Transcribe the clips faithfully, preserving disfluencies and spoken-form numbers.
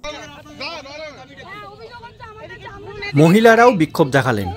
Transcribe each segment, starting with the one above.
মহিলারাও বিক্ষোভ দেখালেন।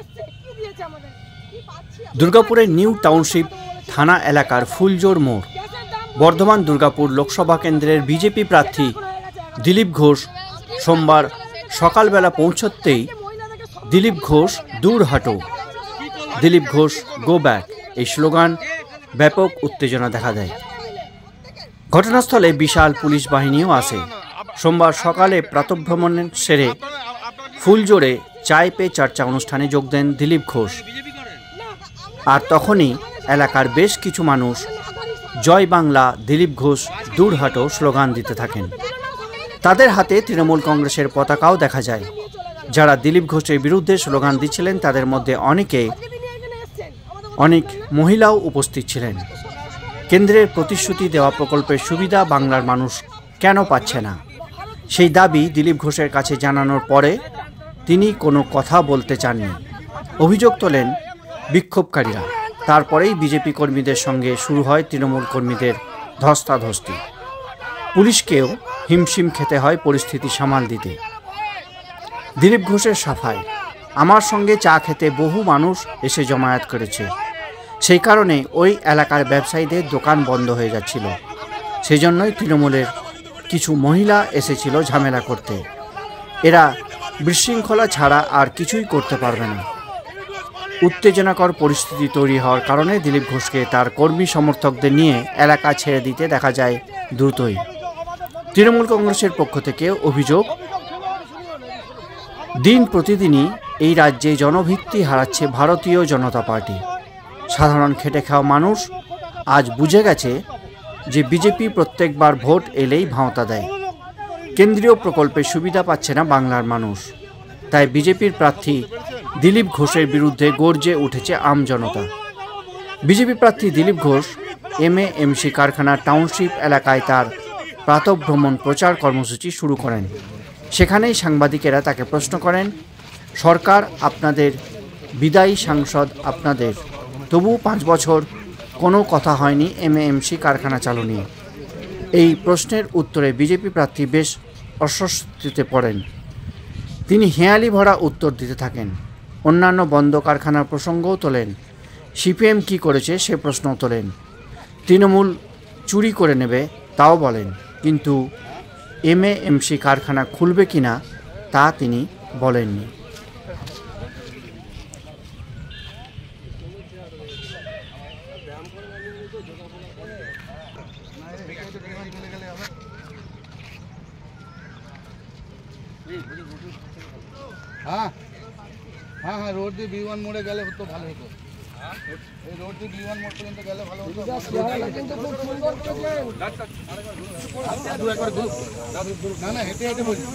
দুর্গাপুরের নিউ টাউনশিপ থানা এলাকার ফুলজোর মোড় বর্ধমান দুর্গাপুর লোকসভা কেন্দ্রের বিজেপি প্রার্থী দিলীপ ঘোষ সোমবার সকালবেলা পৌঁছতেই দিলীপ ঘোষ দূর হাঁটো, দিলীপ ঘোষ গো ব্যাক এই স্লোগান ব্যাপক উত্তেজনা দেখা দেয়। ঘটনাস্থলে বিশাল পুলিশ বাহিনীও আসে। সোমবার সকালে প্রাতঃভ্রমণ সেরে ফুলজোরে চায় পে চর্চা অনুষ্ঠানে যোগ দেন দিলীপ ঘোষ। আর তখনই এলাকার বেশ কিছু মানুষ জয় বাংলা দিলীপ ঘোষ দূর হাঁটো স্লোগান দিতে থাকেন। তাদের হাতে তৃণমূল কংগ্রেসের পতাকাও দেখা যায়। যারা দিলীপ ঘোষের বিরুদ্ধে স্লোগান দিচ্ছিলেন তাদের মধ্যে অনেকে অনেক মহিলাও উপস্থিত ছিলেন। কেন্দ্রের প্রতিশ্রুতি দেওয়া প্রকল্পের সুবিধা বাংলার মানুষ কেন পাচ্ছে না, সেই দাবি দিলীপ ঘোষের কাছে জানানোর পরে তিনি কোনো কথা বলতে চাননি। অভিযোগ তোলেন বিক্ষোভকারীরা। তারপরেই বিজেপি কর্মীদের সঙ্গে শুরু হয় তৃণমূল কর্মীদের ধস্তাধস্তি। পুলিশকেও হিমশিম খেতে হয় পরিস্থিতি সামাল দিতে। দিলীপ ঘোষের সাফাই, আমার সঙ্গে চা খেতে বহু মানুষ এসে জমায়েত করেছে, সেই কারণে ওই এলাকার ব্যবসায়ীদের দোকান বন্ধ হয়ে যাচ্ছিল। সেই জন্যই তৃণমূলের কিছু মহিলা এসেছিল ঝামেলা করতে। এরা বিশৃঙ্খলা ছাড়া আর কিছুই করতে পারবে না। উত্তেজনাকর পরিস্থিতি তৈরি হওয়ার কারণে দিলীপ ঘোষকে তার কর্মী সমর্থকদের নিয়ে এলাকা ছেড়ে দিতে দেখা যায় দ্রুতই। তৃণমূল কংগ্রেসের পক্ষ থেকে অভিযোগ, দিন প্রতিদিনই এই রাজ্যে জনভিত্তি হারাচ্ছে ভারতীয় জনতা পার্টি। সাধারণ খেটে খাওয়া মানুষ আজ বুঝে গেছে যে বিজেপি প্রত্যেকবার ভোট এলেই ভাঁওতা দেয়। কেন্দ্রীয় প্রকল্পের সুবিধা পাচ্ছে না বাংলার মানুষ। তাই বিজেপির প্রার্থী দিলীপ ঘোষের বিরুদ্ধে গর্জে উঠেছে আমজনতা। বিজেপি প্রার্থী দিলীপ ঘোষ এমএএমসি কারখানা টাউনশিপ এলাকায় তার প্রাতঃভ্রমণ প্রচার কর্মসূচি শুরু করেন। সেখানেই সাংবাদিকেরা তাকে প্রশ্ন করেন, সরকার আপনাদের, বিদায়ী সাংসদ আপনাদের, তবু পাঁচ বছর কোনো কথা হয়নি এমএএমসি কারখানা চালু নিয়ে। এই প্রশ্নের উত্তরে বিজেপি প্রার্থী বেশ অস্বস্তিতে পড়েন। তিনি হেঁয়ালি ভরা উত্তর দিতে থাকেন। অন্যান্য বন্ধ কারখানার প্রসঙ্গও তোলেন। সিপিএম কী করেছে সে প্রশ্নও তোলেন। তৃণমূল চুরি করে নেবে তাও বলেন, কিন্তু এমএএমসি কারখানা খুলবে কিনা তা তিনি বলেননি। हाँ हाँ हाँ रोड দিয়ে বি ওয়ান মোড়ে গেলে তো ভালো হতো। এই রোড দিয়ে বি ওয়ান মোড় পর্যন্ত গেলে ভালো হতো। কিন্তু খুব সুন্দর করেছে। না না হেঁটে হেঁটে বলছি।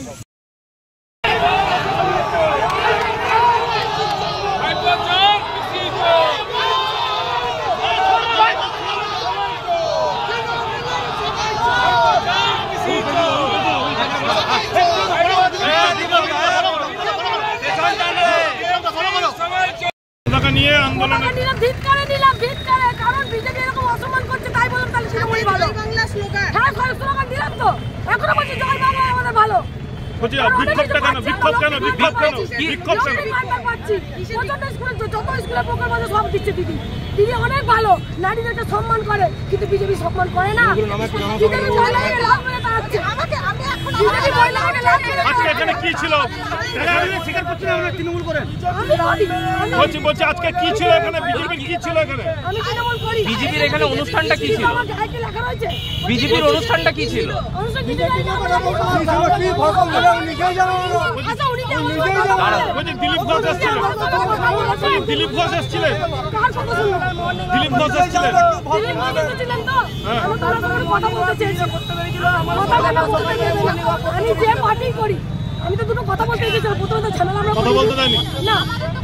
নিয়ে আন্দোলন নিলাম ভিতরে নিলাম ভিতরে কারণ বিজেপি এরকম অসম্মান করছে তাই বললাম তাহলে তৃণমূলই ভালো। বাংলা স্লোগান হ্যাঁ স্লোগান দিলাম তো এখনো বলছি জয় বাংলা আমাদের ভালো। বলছি বিক্ষোভটা কেন বিক্ষোভ কেন বিক্ষোভ কেন বিক্ষোভ কেন পাচ্ছি প্রচন্ড স্কুলে যত স্কুলের প্রকল্প আছে সব দিচ্ছে দিদি। দিদি অনেক ভালো, নারীদেরকে সম্মান করে, কিন্তু বিজেপি সম্মান করে না। বিজেপি মহিলাকে লাভ মেরে দাঁড়াচ্ছে। আমাকে আমি এখন বিজেপি মহিলাকে লাভ মেরে আজকে এখানে কি ছিল স্বীকার করছি না তৃণমূল করেন। বলছি বলছি আজকে কি ছিল এখানে বিজেপির কি ছিল এখানে? আমি তৃণমূল করি। বিজেপির এখানে অনুষ্ঠানটা কি ছিল? বিজেপির অনুষ্ঠানটা কি ছিল? অনুষ্ঠান কি কি ভাষণ দিলে নিজেই জানো না। আচ্ছা উনি কি নিজেই জানো? বলছি দিলীপ ঘোষ এসেছিল। দিলীপ ঘোষ এসেছিল। কার কথা শুনলেন? দিলীপ ঘোষ এসেছিল। দিলীপ ঘোষ এসেছিলেন তো? আমি তার সঙ্গে কথা বলতে চেয়েছি। করতে পেরেছিল আমার কথা বলতে চেয়েছি। আমি যে পার্টি করি আমি তো দুটো কথা বলতে চেয়েছিলাম। প্রথমে তো ঝামেলা আমরা কথা বলতে দেয়নি না।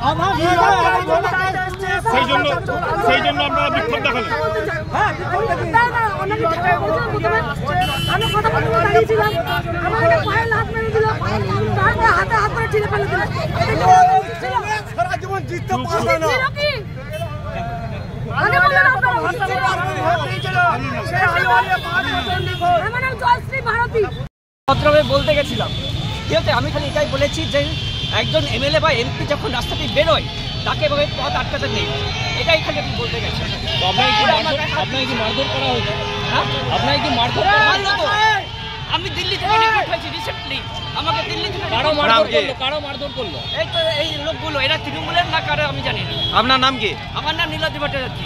সেই জন্য সেই জন্য আপনারা বিক্ষোভ দেখালেন। হ্যাঁ না না অনেক ঝামেলা বলছিলাম প্রথমে আমি কথা বলতে দাঁড়িয়েছিলাম। আমাকে পায়ে লাত মেরে দিল, তারপরে হাতে হাত ধরে ঠেলে ফেলে দিল। সারা জীবন জিততে পারবে না কি? আগে বললেন আপনারা আমার নাম জয়শ্রী ভারতী। ভদ্রভাবে বলতে গেছিলাম ঠিক আছে, আমি খালি এটাই বলেছি যে একজন এমএলএ বা এমপি যখন রাস্তাতে বেরোয় তাকে এভাবে পথ আটকাতে নেই, এটাই খালি আমি বলতে গেছি। আপনাকে কি মারধর করা হয়েছে? হ্যাঁ, আপনাকে কি মারধর মারলো তো? আমি দিল্লি থেকে রিপোর্ট হয়েছি রিসেন্টলি, আমাকে দিল্লি থেকে কারো মারধর করলো, কারো মারধর করলো এই তো এই লোকগুলো, এরা তৃণমূলের না কারো আমি জানি না। আপনার নাম কি? আমার নাম নীলাদ্রি ভট্টাচার্য।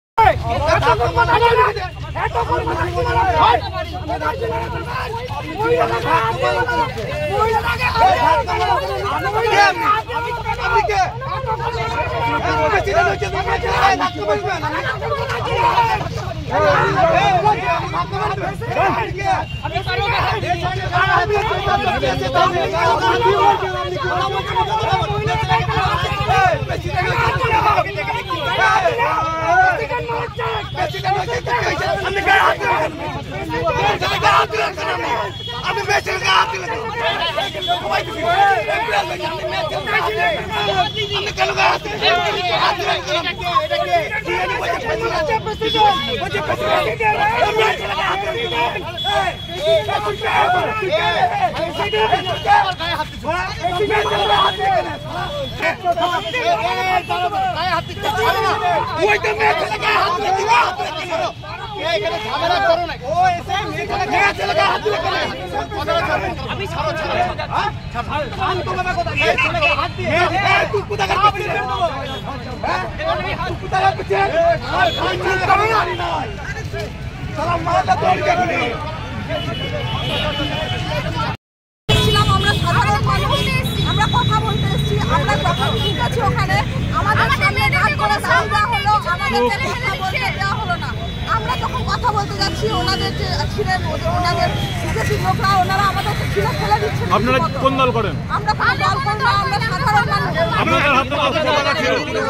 আমরা কথা বলতে এসেছি, আমরা যখন ঠিক আছে ওখানে আমাদের সামনে ডাক করে সামনে হলো, আমাদের কথা বলতে দেওয়া হলো না। আমরা যখন কথা বলতে যাচ্ছি ওনাদের যে ছিলেন ওনাদের বিজেপি লোকরা, ওনারা আমাদেরকে ছিঁড়ে ফেলে দিচ্ছেন। আপনারা কোন দল করেন? আমরা কোন দল করি না, আমরা সাধারণ মানুষ। আপনাদের হাতে কত টাকা ছিল?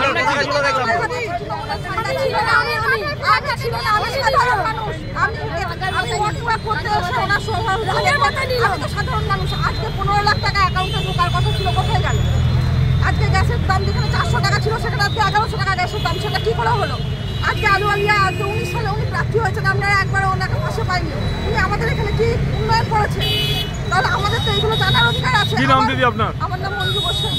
ঠান্ডা ছিল না, আমি আমি আগে ছিল না, আমি সাধারণ মানুষ। আমি আমি ওয়ার্ক করতে এসে ওনার সবার আগের কথা নিলাম, আমি তো সাধারণ মানুষ। আজকে পনেরো লাখ টাকা অ্যাকাউন্টে ঢোকার কথা ছিল, কোথায় গেল? আজকে গ্যাসের দাম যেখানে চারশো টাকা ছিল সেখানে আজকে এগারোশো টাকা গ্যাসের দাম, সেটা কি করে হলো? আজকে আলু আলিয়া আজকে উনিশ সালে উনি প্রার্থী হয়েছেন, আপনারা একবারও ওনাকে পাশে পাইনি। উনি আমাদের এখানে কি উন্নয়ন করেছে? তাহলে আমাদের তো এইগুলো জানার অধিকার আছে। কি নাম দিদি আপনার? আমার নাম মঞ্জু গোস্বামী।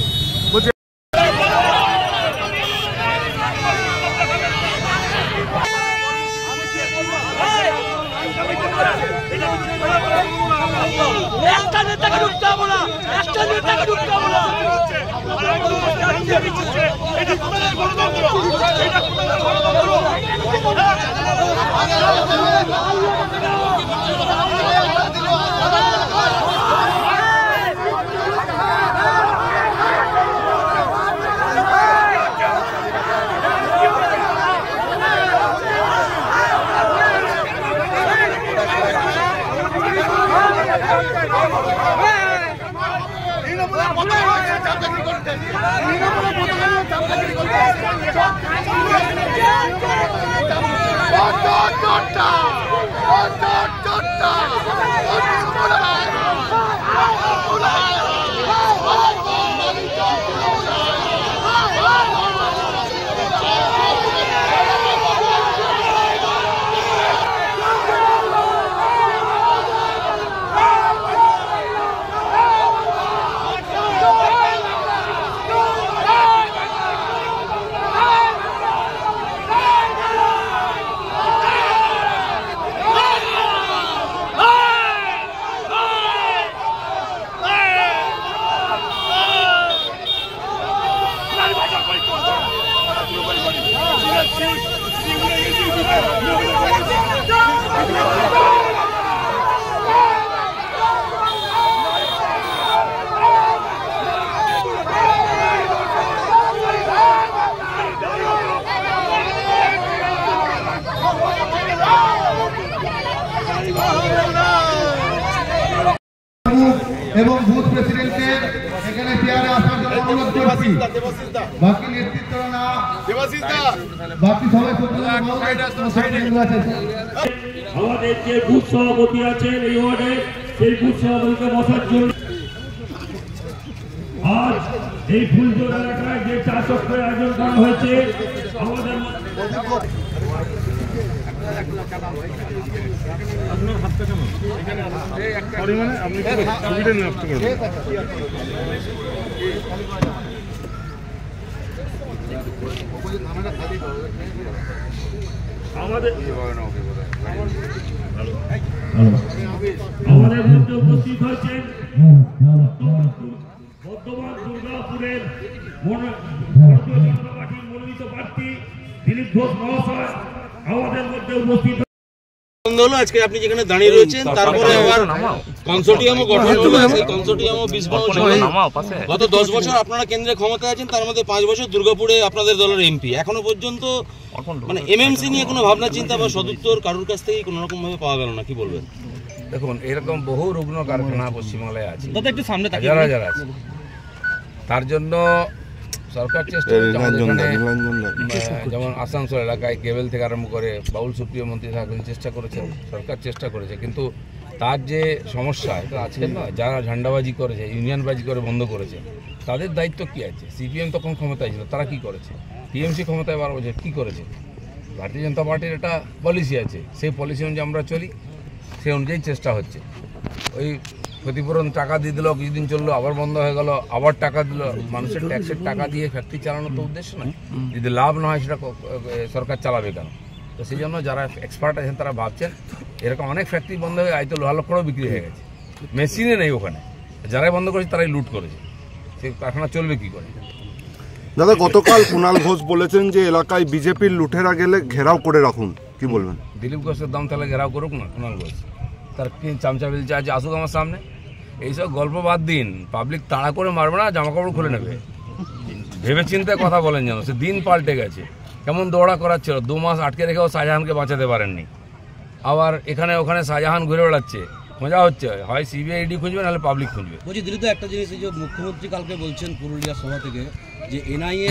একটা নেতাকে ঢুকতে হবে না, একটা নেতাকে ঢুকতে হবে না। এটা কোথায় গণতন্ত্র? এটা কোথায় গণতন্ত্র? এবং বুথ প্রেসিডেন্টকে এখানে চেয়ারে আসার জন্য অনুরোধ করছি। বাকি নেতৃত্বরা বাকি সবাই আমাদের যে বুথ সভাপতি আছেন এই ওয়ার্ডে, সেই বুথ সভাপতিকে বসার জন্য আজ এই ফুলজোর এলাকায় যে চা চক্রের আয়োজন করা হয়েছে আমাদের আপনার হাতটা কেন আমাদের আমাদের মধ্যে উপস্থিত হয়েছেন বর্ধমান দুর্গাপুরের ভারতীয় জনতা পার্টির মনোনীত প্রার্থী দিলীপ ঘোষ মহাশয় আমাদের মধ্যে উপস্থিত। আজকে আপনি যেখানে দাঁড়িয়ে রয়েছেন তারপরে আবার কনসোর্টিয়ামও গঠন হলো, সেই কনসোর্টিয়ামও বিশ গত দশ বছর আপনারা কেন্দ্রে ক্ষমতায় আছেন, তার মধ্যে পাঁচ বছর দুর্গাপুরে আপনাদের দলের এমপি। এখনো পর্যন্ত মানে এমএমসি নিয়ে কোনো ভাবনা চিন্তা বা সদুত্তর কারোর কাছ থেকে কোনো রকম ভাবে পাওয়া গেল না, কি বলবেন? দেখুন, এরকম বহু রুগ্ন কারখানা পশ্চিমবাংলায় আছে, একটু সামনে হাজার হাজার আছে। তার জন্য সরকার চেষ্টা যেমন আসানসোল এলাকায় কেবল থেকে আরম্ভ করে বাউল সুপ্রিয় মন্ত্রী থাকেন চেষ্টা করেছেন, সরকার চেষ্টা করেছে, কিন্তু তার যে সমস্যা এটা আছে না, যারা ঝান্ডাবাজি করেছে, ইউনিয়নবাজি করে বন্ধ করেছে, তাদের দায়িত্ব কী আছে? সিপিএম তখন ক্ষমতায় ছিল, তারা কি করেছে? টিএমসি ক্ষমতায় বারো বছর কী করেছে? ভারতীয় জনতা পার্টির একটা পলিসি আছে, সেই পলিসি অনুযায়ী আমরা চলি, সেই অনুযায়ী চেষ্টা হচ্ছে। ওই ক্ষতিপূরণ টাকা দিয়ে দিল, কিছুদিন চললো, আবার বন্ধ হয়ে গেল, আবার টাকা দিল। মানুষের ট্যাক্সের টাকা দিয়ে ফ্যাক্টরি চালানোর তো উদ্দেশ্য নয়, যদি লাভ না হয় সেটা সরকার চালাবে কেন? তো সেই জন্য যারা এক্সপার্ট আছেন তারা ভাবছেন এরকম অনেক ফ্যাক্টরি বন্ধ হয়ে হয়তো লোহা লক্ষ্যও বিক্রি হয়ে গেছে, মেশিনে নেই ওখানে, যারাই বন্ধ করেছে তারাই লুট করেছে, সেই কারখানা চলবে কী করে? দাদা, গতকাল কুণাল ঘোষ বলেছেন যে এলাকায় বিজেপির লুটেরা গেলে ঘেরাও করে রাখুন, কি বলবেন? দিলীপ ঘোষের দাম তাহলে ঘেরাও করুক না কুণাল ঘোষ, তার কি চামচা বিলচা আছে, আসুক আমার সামনে। এইসব গল্প বাদ দিন, পাবলিক তাড়া করে মারবে না, জামা কাপড় খুলে নেবে, ভেবে চিন্তে কথা বলেন যেন। সে দিন পাল্টে গেছে, কেমন দৌড়া করাচ্ছিল, দু মাস আটকে রেখেও শাহজাহানকে বাঁচাতে পারেননি, আবার এখানে ওখানে শাহজাহান ঘুরে বেড়াচ্ছে, মজা হচ্ছে, হয় সিবিআইডি খুঁজবে নাহলে পাবলিক খুঁজবে। বলছি দিলীপ, একটা জিনিস, যে মুখ্যমন্ত্রী কালকে বলছেন পুরুলিয়া সভা থেকে যে এনআইএ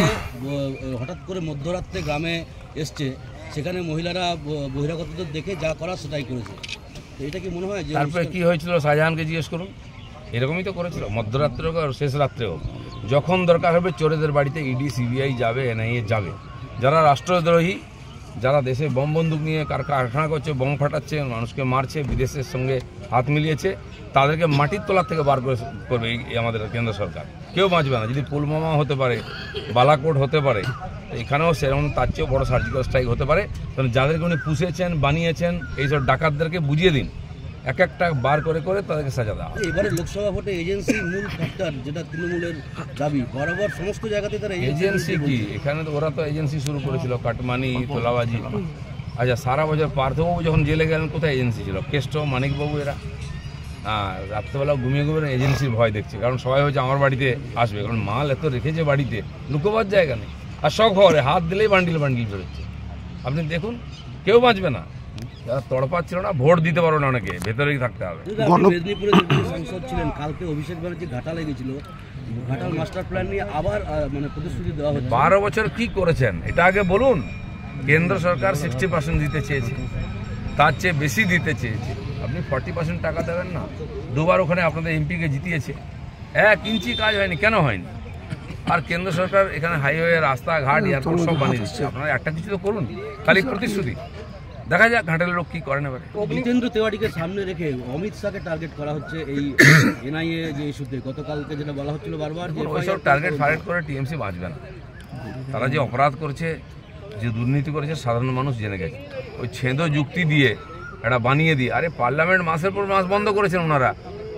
হঠাৎ করে মধ্যরাত্রে গ্রামে এসছে, সেখানে মহিলারা বহিরাগতদের দেখে যা করার সেটাই করেছে, এটা কি মনে হয়? যে তারপরে কি হয়েছিল শাহজাহানকে জিজ্ঞেস করুন, এরকমই তো করেছিল, মধ্যরাত্রে হোক আর শেষ রাত্রে হোক, যখন দরকার হবে চোরেদের বাড়িতে ইডি সিবিআই যাবে, এনআইএ যাবে। যারা রাষ্ট্রদ্রোহী, যারা দেশে বম বন্দুক নিয়ে কারখানা করছে, বম ফাটাচ্ছে, মানুষকে মারছে, বিদেশের সঙ্গে হাত মিলিয়েছে, তাদেরকে মাটির তলার থেকে বার করে করবে এই আমাদের কেন্দ্র সরকার। কেউ বাঁচবে না। যদি পুলওয়ামা হতে পারে, বালাকোট হতে পারে, এখানেও সেরকম তার চেয়েও বড় সার্জিক্যাল স্ট্রাইক হতে পারে। কারণ যাদেরকে উনি পুষেছেন, বানিয়েছেন, এইসব ডাকাতদেরকে বুঝিয়ে দিন, এক একটা বার করে করে তাদেরকে সাজা দেওয়া। এবারে লোকসভা ভোটে এজেন্সি মূল ফ্যাক্টর, যেটা তৃণমূলের দাবি, বরাবর সমস্ত জায়গাতে তারা এজেন্সি কি, এখানে তো ওরা তো এজেন্সি শুরু করেছিল, কাটমানি, তোলাবাজি। আচ্ছা, সারা বছর পার্থবাবু যখন জেলে গেলেন কোথায় এজেন্সি ছিল? কেষ্ট, মানিকবাবু, এরা হ্যাঁ রাত্রেবেলা ঘুমিয়ে ঘুমিয়ে এজেন্সির ভয় দেখছে, কারণ সবাই হচ্ছে আমার বাড়িতে আসবে, কারণ মাল এত রেখেছে বাড়িতে, লুকোবার জায়গা নেই। আর সব খবরে হাত দিলেই বান্ডিল বান্ডিল বেরোচ্ছে। আপনি দেখুন, কেউ বাঁচবে না। যারা তড়পাচ্ছিল না, ভোট দিতে পারো না, অনেকে ভেতরেই থাকতে হবে। মেদিনীপুরে সাংসদ ছিলেন, কালকে অভিষেক ব্যানার্জি ঘাটালে গেছিল, ঘাটাল মাস্টার প্ল্যান নিয়ে আবার মানে প্রতিশ্রুতি দেওয়া হচ্ছে। বারো বছর কি করেছেন এটা আগে বলুন। কেন্দ্র সরকার সিক্সটি পার্সেন্ট দিতে চেয়েছে, তার চেয়ে বেশি দিতে চেয়েছে, আপনি ফর্টি পার্সেন্ট টাকা দেবেন না? দুবার ওখানে আপনাদের এমপিকে জিতিয়েছে, এক ইঞ্চি কাজ হয়নি। কেন হয়নি? আর কেন্দ্র সরকার এখানে হাইওয়ে, রাস্তাঘাট, এয়ারপোর্ট সব বানিয়ে দিচ্ছে। আপনারা একটা কিছু তো করুন, খালি প্রতিশ্রুতি। দেখা যাক ঘাটালের লোক কি করেন। এবারে জিতেন্দ্র তেওয়ারিকে সামনে রেখে অমিত শাহকে টার্গেট করা হচ্ছে এই এনআইএ যে ইস্যুতে। গতকালকে যেটা বলা হচ্ছিল বারবার, যে ওইসব টার্গেট ফারেট করে টিএমসি বাঁচবে না। তারা যে অপরাধ করছে, যে দুর্নীতি করেছে, সাধারণ মানুষ জেনে গেছে। ওই ছেঁদো যুক্তি দিয়ে এটা বানিয়ে দিয়ে, আরে পার্লামেন্ট মাসের পর মাস বন্ধ করেছেন ওনারা,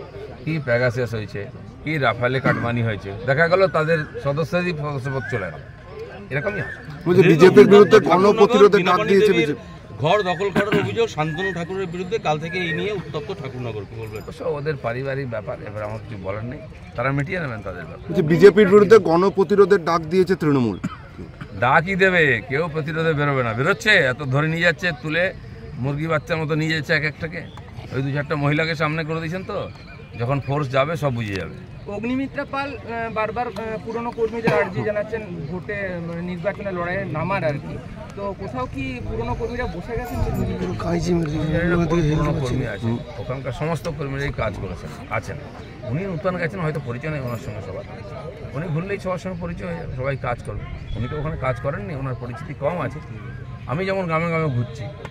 কি প্যাগাসিয়াস হয়েছে, কি রাফালে কাটমানি হয়েছে, দেখা গেল তাদের সদস্যই সদস্যপদ চলে গেল। এরকমই বিজেপির বিরুদ্ধে গণপ্রতিরোধের ডাক দিয়েছে বিজেপি। ঘর দখল করার অভিযোগ শান্তনু ঠাকুরের বিরুদ্ধে, কাল থেকে এই নিয়ে উত্তপ্ত ঠাকুরনগর। কি বলবেন? ওদের পারিবারিক ব্যাপার, এবার আমার কিছু বলার নেই, তারা মিটিয়ে নেবেন তাদের ব্যাপার। বিজেপির বিরুদ্ধে গণপ্রতিরোধের ডাক দিয়েছে তৃণমূল। ডাকই দেবে, কেউ প্রতিরোধে বেরোবে না। বেরোচ্ছে, এত ধরে নিয়ে যাচ্ছে, তুলে মুরগি বাচ্চার মতো নিয়ে যাচ্ছে এক একটাকে। ওই দু চারটা মহিলাকে সামনে করে দিয়েছেন, তো যখন ফোর্স যাবে সব বুঝে যাবে। অগ্নিমিত্রা পাল বারবার পুরনো কর্মীদের আর্জি জানাচ্ছেন ভোটে নির্বাচনে লড়াইয়ে নামার আর কি, তো কোথাও কি পুরনো কর্মীরা বসে গেছেন? পুরনো কর্মী আছে, ওখানকার সমস্ত কর্মীরাই কাজ করেছেন, আছেন। উনি নূতন গেছেন, হয়তো পরিচয় নেই ওনার সঙ্গে সবার। উনি ঘুরলেই সবার সঙ্গে পরিচয় হয়ে যাবে, সবাই কাজ করবে। উনি তো ওখানে কাজ করেননি, ওনার পরিচিতি কম আছে। আমি যেমন গ্রামে গ্রামে ঘুরছি,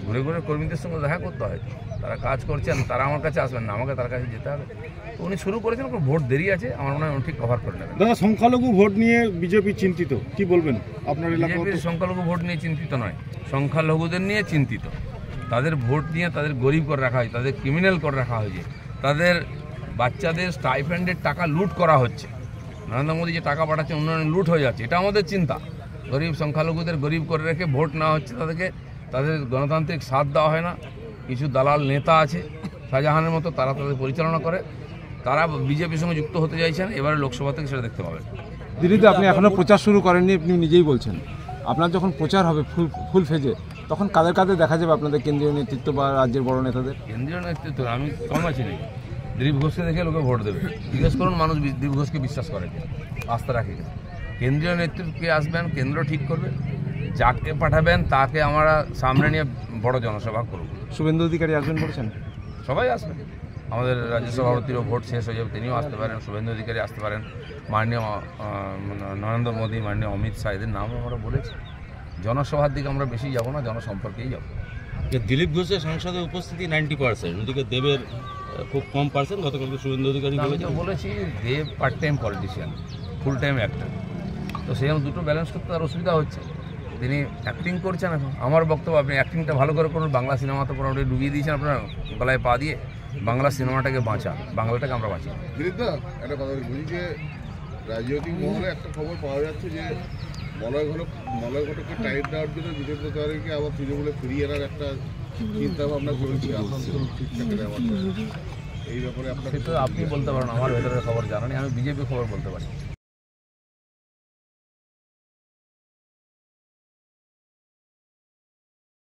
ঘুরে ঘুরে কর্মীদের সঙ্গে দেখা করতে হয়, তারা কাজ করছেন, তারা আমার কাছে আসবেন না, আমাকে তার কাছে যেতে হবে। তো উনি শুরু করেছেন, কোনো ভোট দেরি আছে, আমার মনে হয় উনি ঠিক কভার করে নেবেন। দাদা, সংখ্যালঘু ভোট নিয়ে বিজেপি চিন্তিত, কি বলবেন? আপনার এলাকায় বিজেপির সংখ্যালঘু ভোট নিয়ে চিন্তিত নয়, সংখ্যালঘুদের নিয়ে চিন্তিত। তাদের ভোট নিয়ে তাদের গরিব করে রাখা হয়েছে, তাদের ক্রিমিনাল করে রাখা হয়েছে, তাদের বাচ্চাদের স্টাইপেন্ডের টাকা লুট করা হচ্ছে। নরেন্দ্র মোদী যে টাকা পাঠাচ্ছে উন্নয়ন লুট হয়ে যাচ্ছে, এটা আমাদের চিন্তা। গরিব সংখ্যালঘুদের গরিব করে রেখে ভোট নেওয়া হচ্ছে, তাদেরকে তাদের গণতান্ত্রিক সাথ দেওয়া হয় না। কিছু দালাল নেতা আছে শাহজাহানের মতো, তারা তাদের পরিচালনা করে, তারা বিজেপির সঙ্গে যুক্ত হতে চাইছেন। এবারে লোকসভা থেকে সেটা দেখতে পাবেন। দিল্লিতে আপনি এখনও প্রচার শুরু করেননি, আপনি নিজেই বলছেন। আপনার যখন প্রচার হবে ফুল ফুল ফেজে, তখন কাদের কাদের দেখা যাবে আপনাদের কেন্দ্রীয় নেতৃত্ব বা রাজ্যের বড় নেতাদের? কেন্দ্রীয় নেতৃত্ব আমি কম আছি নাকি? দিলীপ ঘোষকে দেখে লোকে ভোট দেবে। জিজ্ঞেস করুন মানুষ দিলীপ ঘোষকে বিশ্বাস করে কিনা, আস্থা রাখে কিনা। কেন্দ্রীয় নেতৃত্বে আসবেন, কেন্দ্র ঠিক করবে, যাকে পাঠাবেন তাকে আমরা সামনে নিয়ে বড় জনসভা করব। শুভেন্দু অধিকারী আসবেন বলেছেন? সবাই আসবেন। আমাদের রাজ্য সভাপতিরও ভোট শেষ হয়ে যাবে, তিনিও আসতে পারেন, শুভেন্দু অধিকারী আসতে পারেন, মাননীয় নরেন্দ্র মোদী, মাননীয় অমিত শাহ, এদের নাম আমরা বলেছি। জনসভার দিকে আমরা বেশি যাব না, জনসম্পর্কেই যাব। দিলীপ ঘোষের সংসদে উপস্থিতি নাইনটি পার্সেন্ট, ওদিকে দেবের খুব কম পার্সেন্ট। গতকালকে শুভেন্দু অধিকারী বলেছি Dev part time politician, full time actor, তো সেই দুটো ব্যালেন্স করতে তার অসুবিধা হচ্ছে। তিনি অ্যাক্টিং করছেন এখন। আমার বক্তব্য, আপনি অ্যাক্টিংটা ভালো করে করুন। বাংলা সিনেমা তো মোটামুটি ডুবিয়ে দিয়েছেন আপনার গলায় পা দিয়ে। বাংলা সিনেমাটাকে বাঁচা, বাংলাটাকে আমরা বাঁচি। দিলীপদা, একটা কথা বলি যে রাজনৈতিক মহলে একটা খবর পাওয়া যাচ্ছে যে মলয় ঘটক মলয় ঘটককে টাইট দেওয়ার জন্য বিজেপি তাদেরকে আবার তৃণমূলে ফিরিয়ে আনার একটা চিন্তা ভাবনা চলছে। এই ব্যাপারে আপনাকে আপনি বলতে পারেন, আমার ভেতরের খবর জানেন, আমি বিজেপি খবর বলতে পারি।